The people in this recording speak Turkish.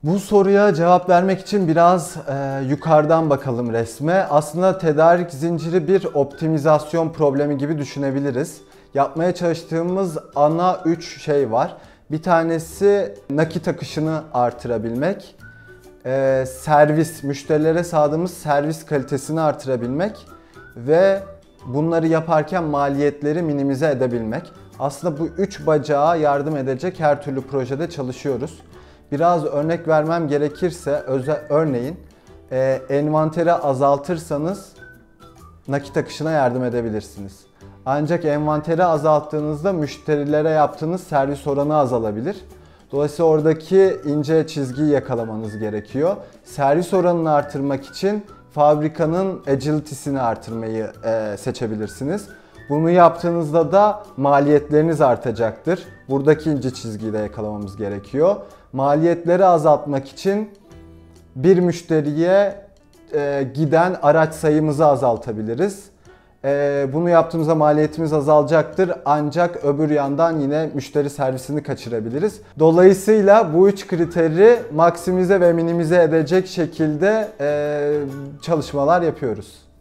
Bu soruya cevap vermek için biraz yukarıdan bakalım resme. Aslında tedarik zinciri bir optimizasyon problemi gibi düşünebiliriz. Yapmaya çalıştığımız ana 3 şey var. Bir tanesi nakit akışını artırabilmek, müşterilere sağladığımız servis kalitesini artırabilmek ve bunları yaparken maliyetleri minimize edebilmek. Aslında bu 3 bacağa yardım edecek her türlü projede çalışıyoruz. Biraz örnek vermem gerekirse, örneğin envanteri azaltırsanız nakit akışına yardım edebilirsiniz. Ancak envanteri azalttığınızda müşterilere yaptığınız servis oranı azalabilir. Dolayısıyla oradaki ince çizgiyi yakalamanız gerekiyor. Servis oranını artırmak için fabrikanın agility'sini artırmayı seçebilirsiniz. Bunu yaptığınızda da maliyetleriniz artacaktır. Buradaki ince çizgiyi de yakalamamız gerekiyor. Maliyetleri azaltmak için bir müşteriye giden araç sayımızı azaltabiliriz. Bunu yaptığımızda maliyetimiz azalacaktır, ancak öbür yandan yine müşteri servisini kaçırabiliriz. Dolayısıyla bu 3 kriteri maksimize ve minimize edecek şekilde çalışmalar yapıyoruz.